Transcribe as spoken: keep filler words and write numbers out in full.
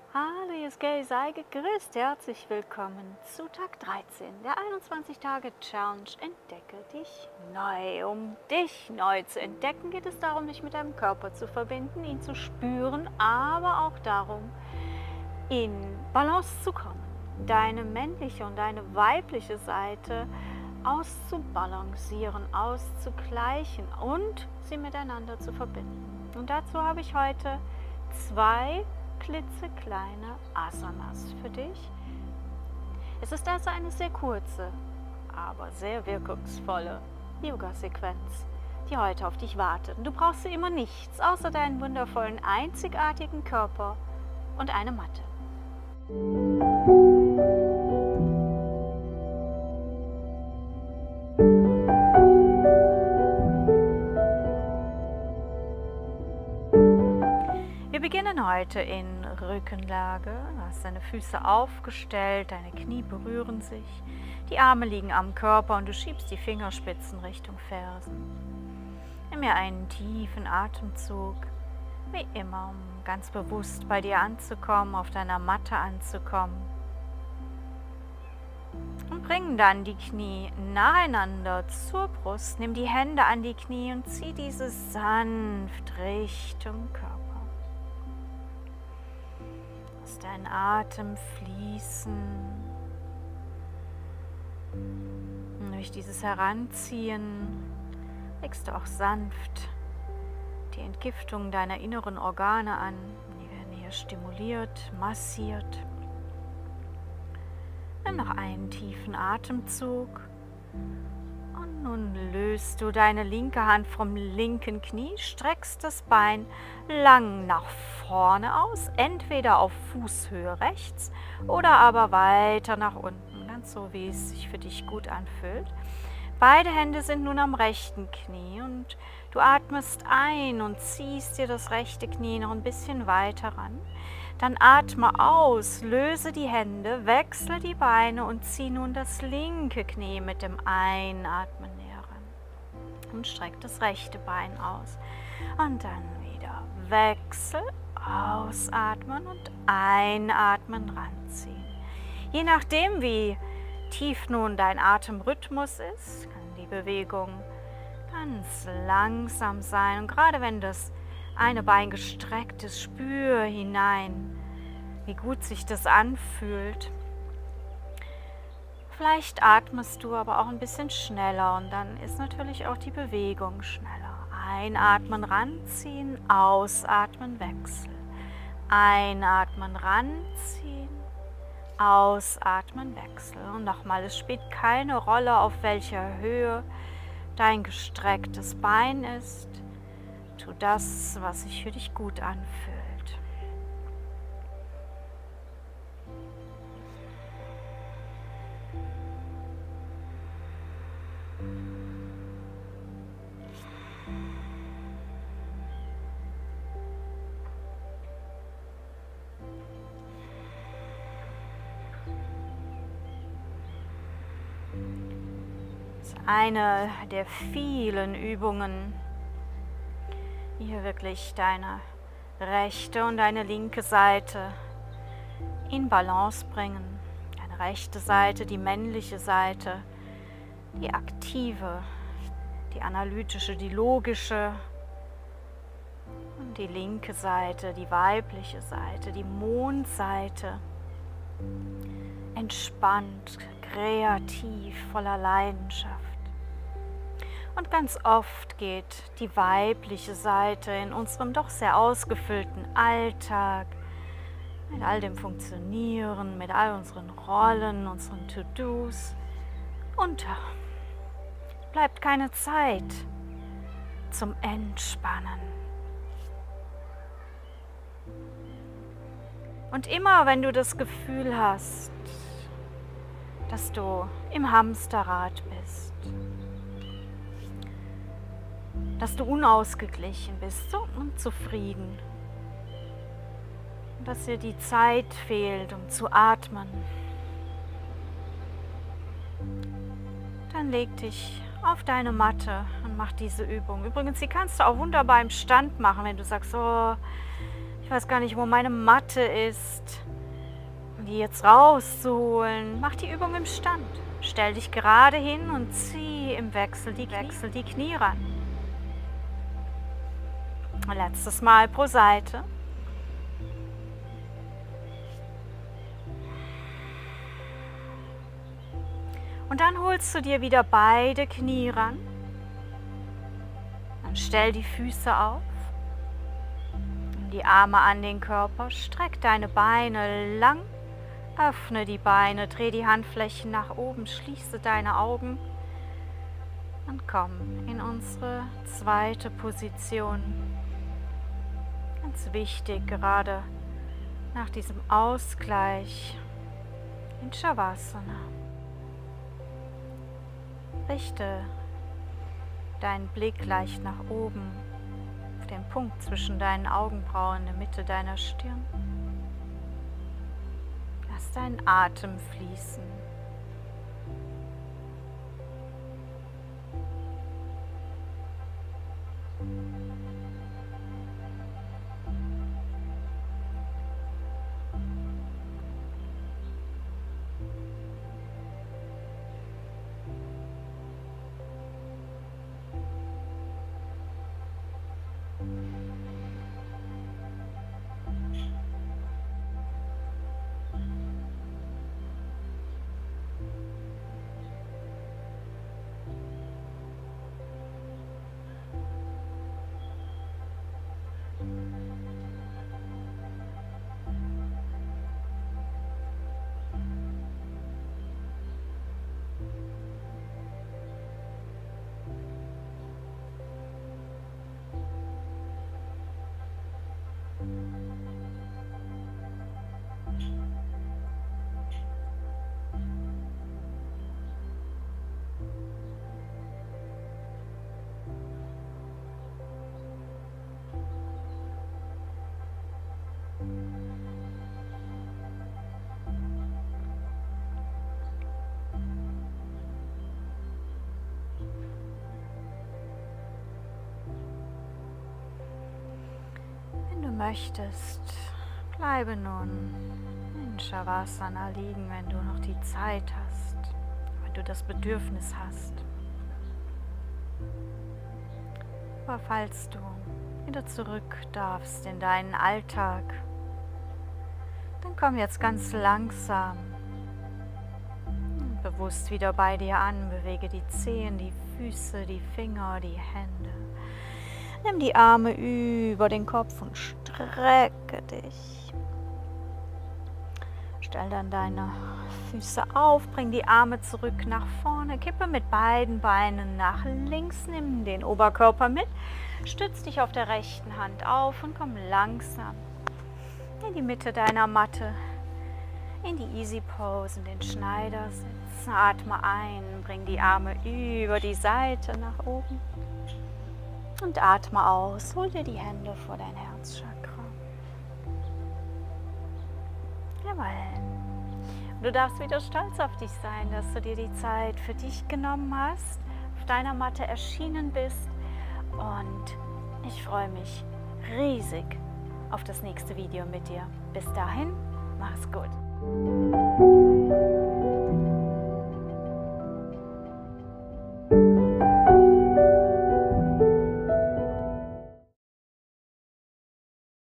Hallo, hier ist Gaye, sei gegrüßt. Herzlich willkommen zu Tag dreizehn der einundzwanzig-Tage-Challenge. Entdecke dich neu. Um dich neu zu entdecken, geht es darum, dich mit deinem Körper zu verbinden, ihn zu spüren, aber auch darum, in Balance zu kommen. Deine männliche und deine weibliche Seite auszubalancieren, auszugleichen und sie miteinander zu verbinden. Und dazu habe ich heute zwei klitzekleine Asanas für dich. Es ist also eine sehr kurze, aber sehr wirkungsvolle Yoga-Sequenz, die heute auf dich wartet. Und du brauchst sie immer nichts, außer deinen wundervollen, einzigartigen Körper und eine Matte. Wir beginnen heute in Rückenlage. Du hast deine Füße aufgestellt, deine Knie berühren sich, die Arme liegen am Körper und du schiebst die Fingerspitzen Richtung Fersen. Nimm mir einen tiefen Atemzug, wie immer, um ganz bewusst bei dir anzukommen, auf deiner Matte anzukommen. Und bring dann die Knie nacheinander zur Brust. Nimm die Hände an die Knie und zieh diese sanft Richtung Körper. Lass deinen Atem fließen. Und durch dieses Heranziehen legst du auch sanft die Entgiftung deiner inneren Organe an. Die werden hier stimuliert, massiert. Nimm noch einen tiefen Atemzug. Und nun löst du deine linke Hand vom linken Knie, streckst das Bein lang nach vorne aus, entweder auf Fußhöhe rechts oder aber weiter nach unten, ganz so, wie es sich für dich gut anfühlt. Beide Hände sind nun am rechten Knie und du atmest ein und ziehst dir das rechte Knie noch ein bisschen weiter ran. Dann atme aus, löse die Hände, wechsle die Beine und zieh nun das linke Knie mit dem Einatmen näher ran. Und streck das rechte Bein aus. Und dann wieder wechsel, ausatmen und einatmen, ranziehen. Je nachdem, wie tief nun dein Atemrhythmus ist, kann die Bewegung ganz langsam sein. Und gerade wenn das eine Bein gestreckt ist, spür hinein, wie gut sich das anfühlt. Vielleicht atmest du aber auch ein bisschen schneller und dann ist natürlich auch die Bewegung schneller. Einatmen, ranziehen, ausatmen, wechsel. Einatmen, ranziehen, ausatmen, wechsel. Und nochmal, es spielt keine Rolle, auf welcher Höhe dein gestrecktes Bein ist. Tu das, was sich für dich gut anfühlt. Das ist eine der vielen Übungen, hier wirklich deine rechte und deine linke Seite in Balance bringen. Deine rechte Seite, die männliche Seite, die aktive, die analytische, die logische. Und die linke Seite, die weibliche Seite, die Mondseite. Entspannt, kreativ, voller Leidenschaft. Und ganz oft geht die weibliche Seite in unserem doch sehr ausgefüllten Alltag, mit all dem Funktionieren, mit all unseren Rollen, unseren To-Dos unter. Bleibt keine Zeit zum Entspannen. Und immer wenn du das Gefühl hast, dass du im Hamsterrad bist, dass du unausgeglichen bist, so unzufrieden, dass dir die Zeit fehlt, um zu atmen, dann leg dich auf deine Matte und mach diese Übung. Übrigens, die kannst du auch wunderbar im Stand machen, wenn du sagst, oh, ich Ich weiß gar nicht, wo meine Matte ist. Um die jetzt rauszuholen. Mach die Übung im Stand. Stell dich gerade hin und zieh im Wechsel die, Wechsel die Knie ran. Letztes Mal pro Seite. Und dann holst du dir wieder beide Knie ran. Dann stell die Füße auf. Nimm die Arme an den Körper. Streck deine Beine lang. Öffne die Beine. Dreh die Handflächen nach oben. Schließe deine Augen. Und komm in unsere zweite Position. Ganz wichtig, gerade nach diesem Ausgleich in Shavasana. Richte deinen Blick leicht nach oben, auf den Punkt zwischen deinen Augenbrauen in der Mitte deiner Stirn. Lass deinen Atem fließen. Möchtest, bleibe nun in Shavasana liegen, wenn du noch die Zeit hast, wenn du das Bedürfnis hast. Aber falls du wieder zurück darfst in deinen Alltag, dann komm jetzt ganz langsam und bewusst wieder bei dir an, bewege die Zehen, die Füße, die Finger, die Hände. Nimm die Arme über den Kopf und strecke dich. Stell dann deine Füße auf, bring die Arme zurück nach vorne, kippe mit beiden Beinen nach links, nimm den Oberkörper mit, stütz dich auf der rechten Hand auf und komm langsam in die Mitte deiner Matte, in die Easy Pose, in den Schneidersitz. Atme ein, bring die Arme über die Seite nach oben. Und atme aus, hol dir die Hände vor dein Herzchakra. Jawohl. Du darfst wieder stolz auf dich sein, dass du dir die Zeit für dich genommen hast, auf deiner Matte erschienen bist. Und ich freue mich riesig auf das nächste Video mit dir. Bis dahin, mach's gut.